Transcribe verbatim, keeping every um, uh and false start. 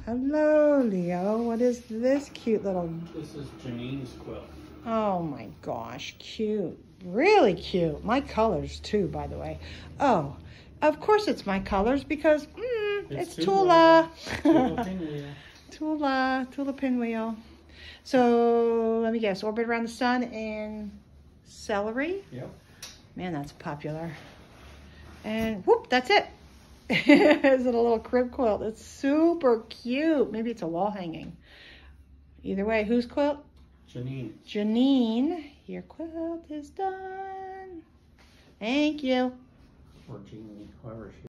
Hello, Leo. What is this cute little... This is Jeanne's quilt. Oh my gosh, cute. Really cute. My colors too, by the way. Oh, of course it's my colors because mm, it's, it's Tula. Tula PinWheel. Tula, Tula PinWheel. So let me guess, Orbit Around the Sun and Celery? Yep. Man, that's popular. And whoop, that's it. Is it a little crib quilt? It's super cute. Maybe it's a wall hanging. Either way, whose quilt? Jeanne. Jeanne, your quilt is done. Thank you. Or Jeanne, whoever she